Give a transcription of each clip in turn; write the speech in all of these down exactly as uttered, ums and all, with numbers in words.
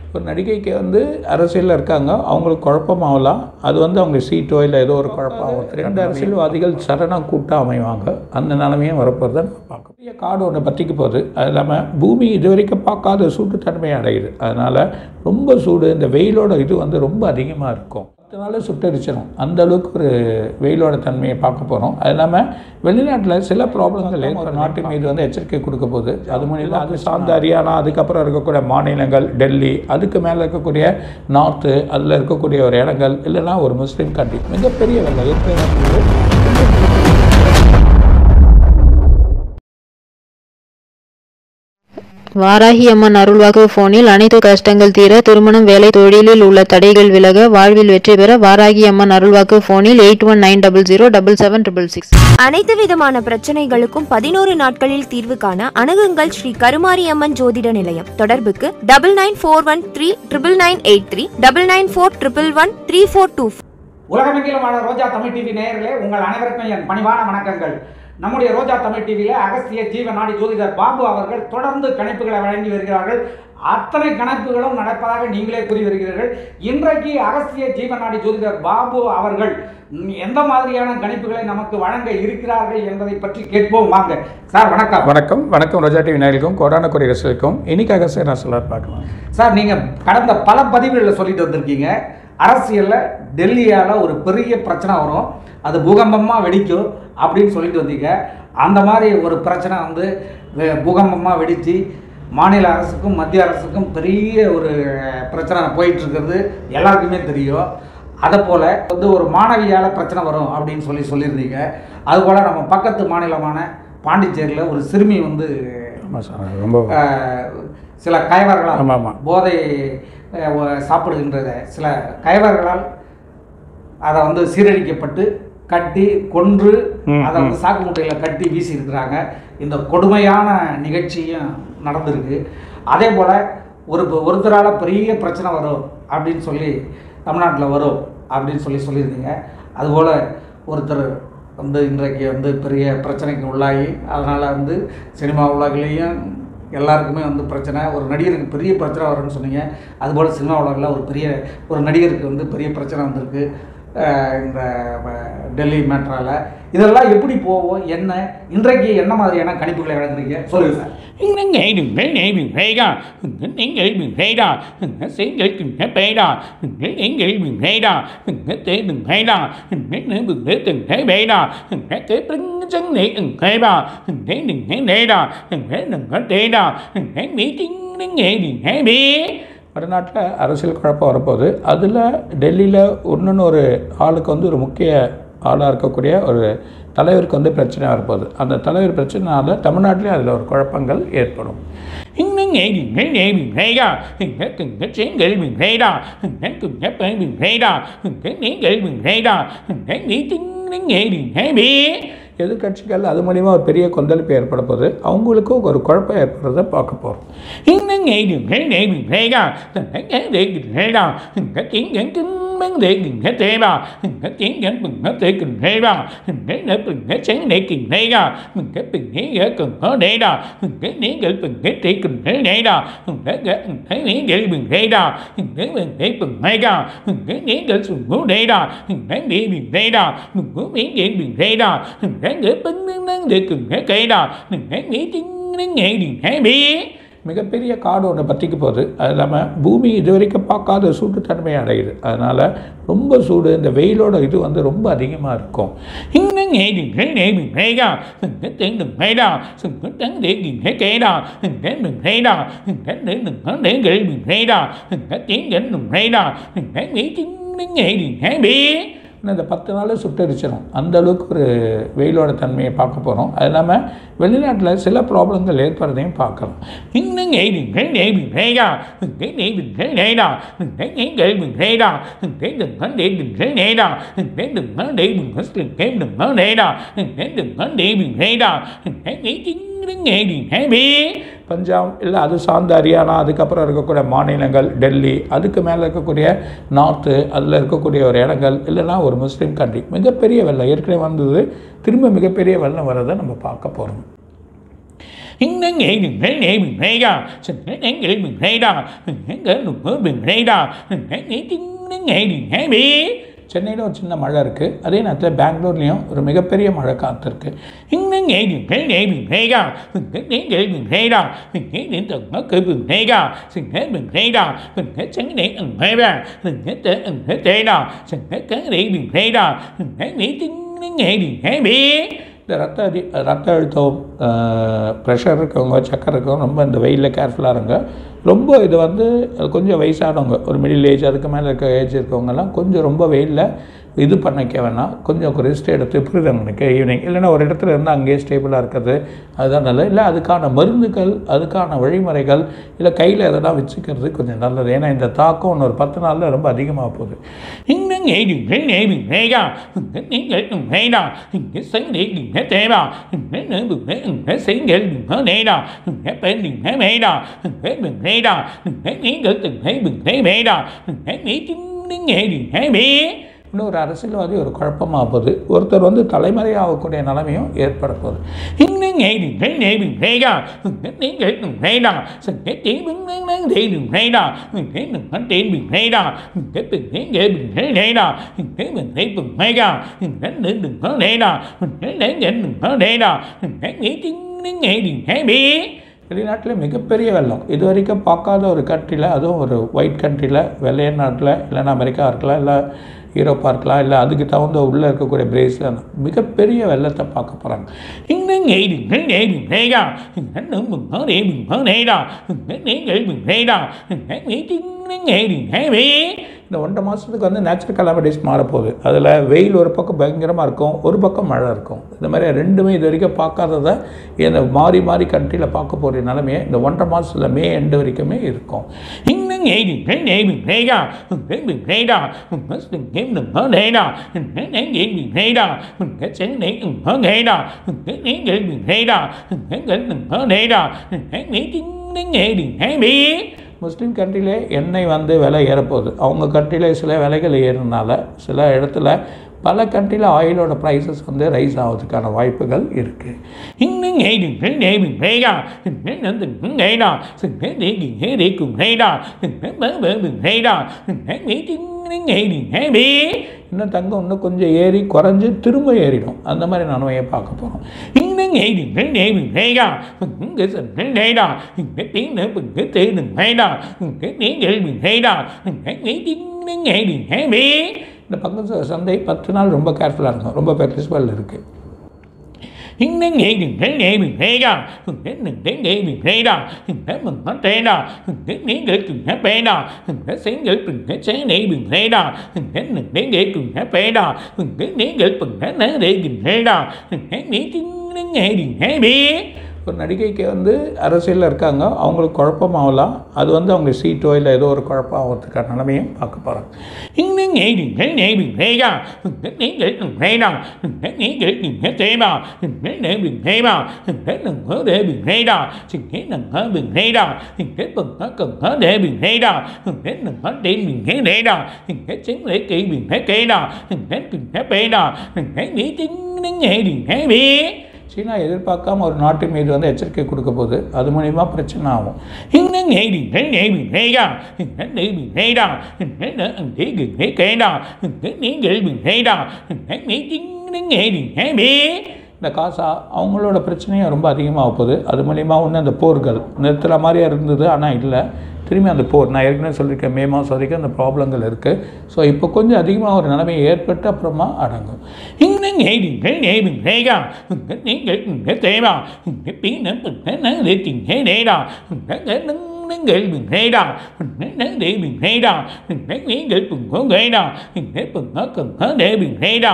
ஒரு நடிகைக்கு வந்து அரசியலில் இருக்காங்க, அவங்களுக்கு குழப்பமாகலாம், அது வந்து அவங்க சீட்டோ இல்லை ஏதோ ஒரு குழப்பம். ரெண்டு அரசியல்வாதிகள் சரணாக கூட்டாக அமைவாங்க, அந்த நிலைமையும் வரப்போகிறத நம்ம பார்க்க. பெரிய காடு ஒன்று பற்றிக்க போகுது. அது இல்லாமல் பூமி இது வரைக்கும் பார்க்காத சூட்டுத்தன்மையை அடையுது. அதனால் ரொம்ப சூடு, இந்த வெயிலோட இது வந்து ரொம்ப அதிகமாக இருக்கும். பத்து நாள் சுட்டரிச்சிடும், அந்த அளவுக்கு ஒரு வெயிலோட தன்மையை பார்க்க போகிறோம். அது இல்லாமல் வெளிநாட்டில் சில ப்ராப்ளங்கள் ஏற்படும், நாட்டு மீது வந்து எச்சரிக்கை கொடுக்க போகுது. அது மூலியமாக அது சார்ந்த ஹரியானா, அதுக்கப்புறம் இருக்கக்கூடிய மாநிலங்கள், டெல்லி, அதுக்கு மேலே இருக்கக்கூடிய நார்த்து, அதில் இருக்கக்கூடிய ஒரு இடங்கள், இல்லைன்னா ஒரு முஸ்லீம் கண்ட்ரி மிகப்பெரிய வெள்ளம் ஏற்கனவே. வாராகி அம்மன் அருள்வாக்கு போனில் அனைத்து கஷ்டங்கள் தீர, திருமணம், வேலை, தொழிலில் உள்ள தடைகள் விலக, வாழ்வில் வெற்றி பெற வாராகி அம்மன் அருள்வாக்கு போனில் eight one nine double zero double seven triple six. அனைத்து விதமான பிரச்சனைகளுக்கும் பதினோரு நாட்களில் தீர்வு காண அணுகுங்கள் ஸ்ரீ கருமாரி அம்மன் ஜோதிட நிலையம். தொடர்புக்கு double nine four one three triple nine eight three double nine four triple one three four two. உலகமெங்கிலும் வாழ ரோஜா தமிழ் டிவி நேயர்களே, உங்கள் அனைவருக்கும் என் பணிவான வணக்கங்கள். நம்முடைய ரோஜா தமிழ் டிவியில் அகஸ்திய ஜீவநாடி ஜோதிடர் பாபு அவர்கள் தொடர்ந்து கணிப்புகளை வழங்கி வருகிறார்கள். அத்தனை கணக்குகளும் நடப்பதாக நீங்களே கூறி வருகிறீர்கள். இன்றைக்கு அகஸ்திய ஜீவநாடி ஜோதிடர் பாபு அவர்கள் எந்த மாதிரியான கணிப்புகளை நமக்கு வழங்க இருக்கிறார்கள் என்பதை பற்றி கேட்போம். வாங்க சார். வணக்கம். வணக்கம் வணக்கம் ரோஜா டிவி நேயர்களுக்கும் கோடான கோடி ரசிகர்களுக்கும். இன்னைக்கு அகஸ்திய நான் சொல்ல பார்க்கலாம் சார். நீங்கள் கடந்த பல பதிவுகளில் சொல்லிட்டு வந்திருக்கீங்க, அரசியலில் டெல்லியால் ஒரு பெரிய பிரச்சனை வரும், அது பூகம்பமாக வெடிக்கும் அப்படின்னு சொல்லிட்டு வந்தீங்க. அந்த மாதிரி ஒரு பிரச்சனை வந்து பூகம்பமாக வெடித்து மாநில அரசுக்கும் மத்திய அரசுக்கும் பெரிய ஒரு பிரச்சனை போயிட்டுருக்கிறது எல்லாருக்குமே தெரியும். அதை போல் வந்து ஒரு மாணவியால் பிரச்சனை வரும் அப்படின்னு சொல்லி சொல்லியிருந்தீங்க. அதுபோல் நம்ம பக்கத்து மாநிலமான பாண்டிச்சேரியில் ஒரு சிறுமி வந்து ரொம்ப சில கயவர்களால் போதை சாப்பிடுகின்றத சில கயவர்களால் அதை வந்து சீரழிக்கப்பட்டு கட்டி கொன்று அதை வந்து சாக்கு மூட்டையில் கட்டி வீசி இருக்கிறாங்க. இந்த கொடுமையான நிகழ்ச்சியும் நடந்திருக்கு. அதே போல் ஒரு ஒருத்தரால் பெரிய பிரச்சனை வரும் அப்படின்னு சொல்லி தமிழ்நாட்டில் வரும் அப்படின்னு சொல்லி சொல்லியிருந்தீங்க. அதுபோல் ஒருத்தர் வந்து இன்றைக்கு வந்து பெரிய பிரச்சனைக்கு உள்ளாகி அதனால் வந்து சினிமா உலகிலையும் எல்லாருக்குமே வந்து பிரச்சனை, ஒரு நடிகருக்கு பெரிய பிரச்சனை வரும்னு சொன்னீங்க. அதுபோல் சினிமா உலகில் ஒரு பெரிய ஒரு நடிகருக்கு வந்து பெரிய பிரச்சனை வந்திருக்கு இந்த டெல்லி மேட்ரால். இதெல்லாம் எப்படி போவோம், என்ன இன்றைக்கு என்ன மாதிரியான கணிப்புகளை வழங்குறீங்க சொல்லுங்க சார். வடநாட்டில் அரசியல் குழப்பம் வரப்போகுது. அதில் டெல்லியில் ஒன்றுன்னு ஒரு ஆளுக்கு வந்து ஒரு முக்கிய ஆளாக இருக்கக்கூடிய ஒரு தலைவருக்கு வந்து பிரச்சனை வரப்போகுது. அந்த தலைவர் பிரச்சனைனால தமிழ்நாட்டிலே அதில் ஒரு குழப்பங்கள் ஏற்படும். எதிர்கட்சிகள் அது மூலிமா ஒரு பெரிய கொந்தளிப்பு ஏற்பட போது அவங்களுக்கும் ஒரு குழப்பம் ஏற்படுறத பார்க்க போகிறோம். மிகப்பெரிய காடு ஒன்று பற்றிக்க போகுது. அது இல்லாமல் பூமி இது வரைக்கும் பார்க்காத சூட்டுத்தன்மையை அடையுது. அதனால் ரொம்ப சூடு, இந்த வெயிலோட இது வந்து ரொம்ப அதிகமாக இருக்கும். இந்த பத்து நாள் சுட்டரிச்சிடும், அந்த அளவுக்கு ஒரு வெயிலோட தன்மையை பார்க்க போகிறோம். அது இல்லாமல் வெளிநாட்டில் சில ப்ராப்ளங்கள் ஏற்படுறதையும் பார்க்கலாம். பஞ்சாப் இல்லை அது சார்ந்த ஹரியானா, அதுக்கப்புறம் இருக்கக்கூடிய மாநிலங்கள், டெல்லி, அதுக்கு மேலே இருக்கக்கூடிய நார்த்து, அதில் இருக்கக்கூடிய ஒரு இடங்கள், இல்லைன்னா ஒரு முஸ்லீம் கண்ட்ரி மிகப்பெரிய வெள்ளம் ஏற்கனவே வந்தது, திரும்ப மிகப்பெரிய வெள்ளம் வரதை நம்ம பார்க்க போகிறோம். இன்னும் ஏழு நேரம் நேரா சென்னைகள் நேரா எங்கள் நேரா ஏழு சென்னையில் ஒரு சின்ன மழை இருக்குது. அதே நேரத்தில் பெங்களூர்லேயும் ஒரு மிகப்பெரிய மழை காத்திருக்கு. இன்னும் ஏழு நேரம் நேரா நீங்கள் நேரா நேரா நேரா சென்னை நேரா தேடா சென்னை நேரா இந்த ரத்த அதி ரத்த அழுத்தம் ப்ரெஷர் இருக்கவங்க சக்கரை இருக்கவங்க ரொம்ப இந்த வெயிலில் கேர்ஃபுல்லாக இருங்க. ரொம்ப இது வந்து கொஞ்சம் வயசானவங்க ஒரு மிடில் ஏஜ் அதுக்கு மேலே இருக்க ஏஜ் இருக்கவங்கெல்லாம் கொஞ்சம் ரொம்ப வெயிலில் இது பண்ணிக்க வேணாம். கொஞ்சம் ரெஸ்ட் எடுத்து புரிதவங்களுக்கு ஈவினிங் இல்லைன்னா ஒரு இடத்துல இருந்தால் அங்கேயே ஸ்டேபிளாக இருக்கிறது அதுதான் நல்லது. இல்லை அதுக்கான மருந்துகள் அதுக்கான வழிமுறைகள் இல்லை கையில் எதனா வச்சுக்கிறது கொஞ்சம் நல்லது. ஏன்னா இந்த தாக்கம் இன்னொரு பத்து நாளில் ரொம்ப அதிகமாக போகுது. இன்னும் ஏழு நேரம் நேரா நீங்கள் நேரா இங்கே சண்டை தேவா செய்கள் நேரா பெண்ணிங்க மேடா நேரா நீங்கள் மேடா நீ இன்னொரு அரசியல்வாதி ஒரு குழப்பமாக போகுது. ஒருத்தர் வந்து தலைமறையாகக்கூடிய நிலைமையும் ஏற்பட போகுது. இன்னும் நேரா நீங்கள் நேரா நேரா வெளிநாட்டில் மிகப்பெரிய வெள்ளம் இது வரைக்கும் பார்க்காத ஒரு கண்ட்ரியில், அதுவும் ஒரு ஒயிட் கண்ட்ரியில், வெள்ளைய நாட்டில் இல்லைன்னா அமெரிக்கா இருக்கலாம் இல்லை யூரோப்பாக இருக்கலாம் இல்லை அதுக்கு தகுந்த உள்ளே இருக்கக்கூடிய பிரேஸில் மிகப்பெரிய வெள்ளத்தை பார்க்க போகிறாங்க. இன்னும் நேரா இந்த ஒன்றரை மாதத்துக்கு வந்து நேச்சுரல் கலாமிட்டிஸ் மாறப்போகுது. அதில் வெயில் ஒரு பக்கம் பயங்கரமாக இருக்கும், ஒரு பக்கம் மழை இருக்கும். இந்த மாதிரி ரெண்டுமே இது வரைக்கும் பார்க்காததை இந்த மாறி மாறி கண்ட்ரியில் பார்க்க போகிற நிலைமையை இந்த ஒன்றரை மாதத்தில் மே எண்டு வரைக்குமே இருக்கும். இன்னும் நேரா முஸ்லீம் கண்ட்ரியிலே எண்ணெய் வந்து விலை ஏறப்போகுது. அவங்க கண்ட்ரியில் சில விலைகள் ஏறினால சில இடத்துல பல கண்ட்ரியில் ஆயிலோட ப்ரைஸஸ் வந்து ரைஸ் ஆகிறதுக்கான வாய்ப்புகள் இருக்குது. இன்னும் இன்னும் தங்கம் இன்னும் கொஞ்சம் ஏறி குறைஞ்சி திரும்ப ஏறிடும். அந்த மாதிரி நன்மையை பார்க்க போகிறோம். இன்னும் இந்த பங்கு சந்தை பத்து நாள் ரொம்ப கேர்ஃபுல்லாக இருக்கும், ரொம்ப பெர்டிஸ்பல் இருக்குது. இன்னும் நேரா நீங்கள் பேடா செங்கல் சென்னை பேடா பேடா நீங்கள் ஒரு நடிகைக்கு வந்து அரசியலில் இருக்காங்க, அவங்களுக்கு குழப்பமாகலாம். அது வந்து அவங்க சீட்டோ இல்லை ஏதோ ஒரு குழப்பம் ஆகிறதுக்கான நிலைமையும் பார்க்க போகிறாங்க. இன்னும் நேரா நீங்கள் நேரா நீங்கள் தேவா நேரா நேரா நேரா சீனா எதிர்பார்க்காம ஒரு நாட்டு மீது வந்து எச்சரிக்கை கொடுக்க போது அது மூலிமா பிரச்சனை ஆகும். இன்னும் இந்த காசா அவங்களோட பிரச்சனையும் ரொம்ப அதிகமாக போகுது. அது மூலிமா ஒன்று அந்த போர்கள் நிறுத்துகிற மாதிரியா இருந்தது, ஆனால் இல்லை திரும்பி அந்த போர் நான் ஏற்கனவே சொல்லியிருக்கேன் மே மாதம் வரைக்கும் அந்த ப்ராப்ளங்கள் இருக்குது. ஸோ இப்போ கொஞ்சம் அதிகமாக ஒரு நிலைமையை ஏற்பட்டு அப்புறமா அடங்கும். இன்னும் நேரா நீங்கள் தேவா நேரா நீங்கள் நேரா நேரா நீங்கள் நேரா நேரா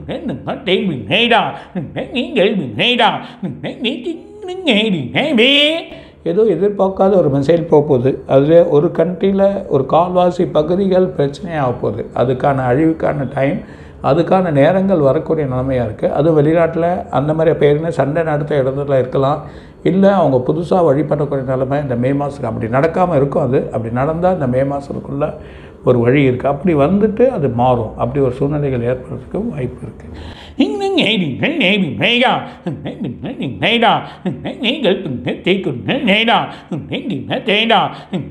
நீங்கள் ஏதோ எதிர்பார்க்காத ஒரு மெசேஜ் போக போகுது. அதில் ஒரு கண்ட்ரியில் ஒரு கால்வாசி பகுதிகள் பிரச்சனையாக போகுது. அதுக்கான அழிவுக்கான டைம் அதுக்கான நேரங்கள் வரக்கூடிய நிலைமையாக இருக்குது. அது வெளிநாட்டில் அந்த மாதிரி பேருன்னு சண்டை நடத்த இடத்துல இருக்கலாம், இல்லை அவங்க புதுசாக வழிபடக்கூடிய நிலைமை இந்த மே மாதத்துக்கு அப்படி நடக்காமல் இருக்கும். அது அப்படி நடந்தால் இந்த மே மாதத்துக்குள்ளே ஒரு வழி இருக்குது. அப்படி வந்துட்டு அது மாறும். அப்படி ஒரு சூழ்நிலைகள் ஏற்படுறதுக்கும் வாய்ப்பு இருக்குது. இன்னும் நீங்கள் நேவி நேடா நேடா நீங்கள் தேக்கு நேடா தேடா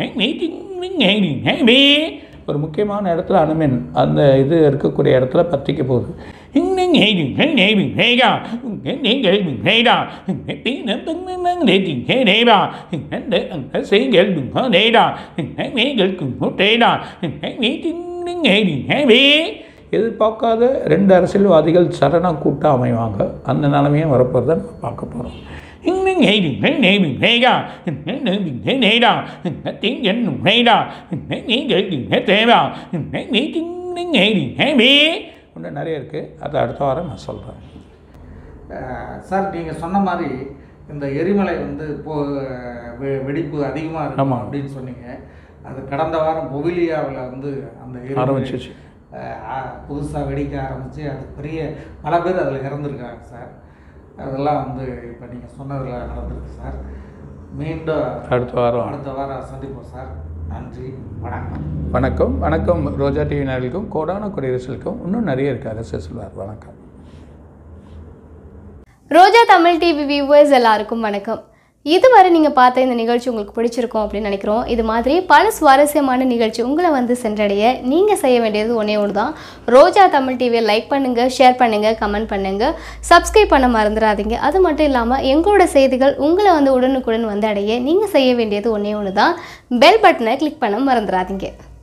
நேடி ஒரு முக்கியமான இடத்துல அனுமன் அந்த இது இருக்கக்கூடிய இடத்துல பற்றிக்க போகுது. இன்னும் நேவி நேடா நீங்கள் நேடா நேடா செய்கள் நேடா நீங்கள் தேடா நேவி எதிர்பார்க்காத ரெண்டு அரசியல்வாதிகள் சரணம் கூட்டம் அமைவாங்க. அந்த நிலைமையும் வரப்போகிறத நம்ம பார்க்க போகிறோம். இன்னும் நேவி நேடா நேடா திங்கன்னும் நேடா நீங்கள் தேவா நேவி இன்னும் நிறைய இருக்குது. அதை அடுத்த வாரம் நான் சொல்கிறேன். சார் நீங்கள் சொன்ன மாதிரி இந்த எரிமலை வந்து இப்போ வெ- வெடிப்பு அதிகமாக இருக்கும் ஆமாம். அப்படின்னு சொன்னீங்க. அது கடந்த வாரம் பொவிலியாவில் வந்து அந்த எரிமலை ஆரம்பிச்சிச்சு. புதுசாக வெடிக்க ஆரம்பித்து அது பெரிய பல பேர் அதில் இறந்துருக்காங்க சார். அதெல்லாம் வந்து இப்போ நீங்கள் சொன்னதில் நடந்திருக்கு சார். மீண்டும் அடுத்த வாரம் அடுத்த வாரம் சந்திப்போம் சார். நன்றி, வணக்கம். வணக்கம். வணக்கம் ரோஜா டிவி நேயர்களுக்கும் கோடான குடியரசுக்கும் இன்னும் நிறைய இருக்குது அரசு சொல்வார். வணக்கம். ரோஜா தமிழ் டிவி வியூவர்ஸ் எல்லாருக்கும் வணக்கம். இதுவரை நீங்கள் பார்த்த இந்த நிகழ்ச்சி உங்களுக்கு பிடிச்சிருக்கும் அப்படின்னு நினைக்கிறோம். இது மாதிரி பல சுவாரஸ்யமான நிகழ்ச்சி உங்களை வந்து சென்றடைய நீங்கள் செய்ய வேண்டியது ஒன்றே ஒன்று தான். ரோஜா தமிழ் டிவியை லைக் பண்ணுங்கள், ஷேர் பண்ணுங்கள், கமெண்ட் பண்ணுங்கள், சப்ஸ்கிரைப் பண்ண மறந்துடாதீங்க. அது மட்டும் இல்லாமல் எங்களோட செய்திகள் உங்களை வந்து உடனுக்குடன் வந்து அடைய நீங்கள் செய்ய வேண்டியது ஒன்றே ஒன்று தான். பெல் பட்டனை கிளிக் பண்ண மறந்துடாதீங்க.